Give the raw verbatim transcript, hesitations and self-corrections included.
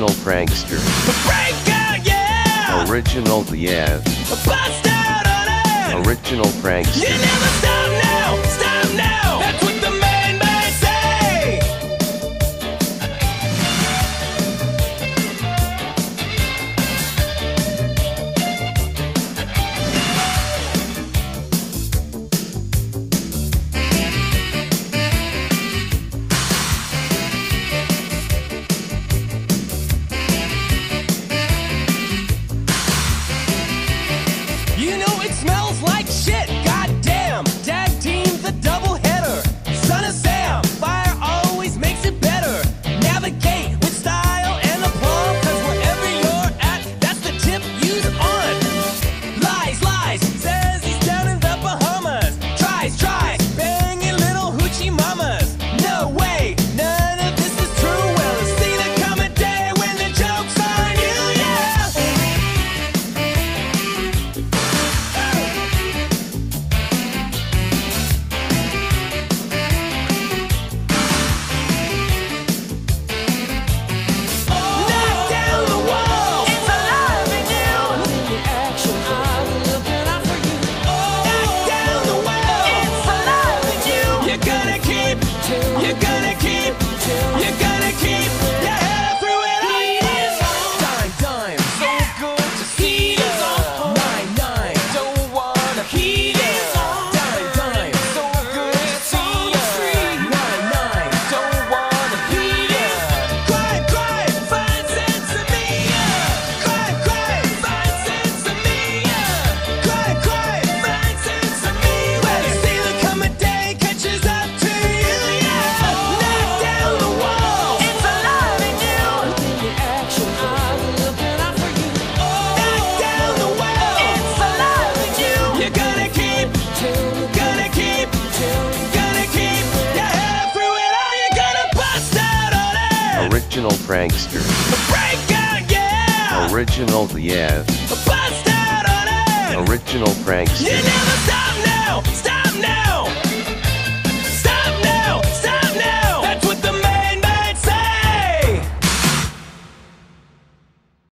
Original prankster. Break out, yeah! Original, yeah. Bust out on it! Original prankster. You never stop now! Stop now! That's what the main man say! You know it smells like shit, goddamn. Tag team the double header. Son of Sam, fire always makes it better. Navigate with style and aplomb, cause wherever you're at, that's the tip use on. Lies, lies, says he's down in the Bahamas. Tries, tries, banging little hoochie mamas. No way, none of this is true. Well, it's seen it come a day when the joke's on you, yeah. Knock down the wall. It's alive in you. The action I'm looking out for you. Knock down the wall. It's alive in you. You're gonna keep. You're gonna keep. You're gonna keep your head through it all. Dime, dime, so good to see you. Nine, nine, don't wanna heat it. Dime, dime, so good to see you. Nine, nine, don't wanna heat it. Crime, crime, find sense of me. Crime, crime, find sense of me. Crime, crime, find sense of me. Well, you see the coming day catches up to you, yeah. Knock down the wall. It's alive in you. The action I'm looking out for you. Knock down the wall. It's alive in you. You're gonna keep, gonna keep, gonna keep your head through it all. You're gonna bust out on it. Original prankster. Break out, yeah. Original, yeah. Bust out on it. Original You prankster. never stop now. Stop now.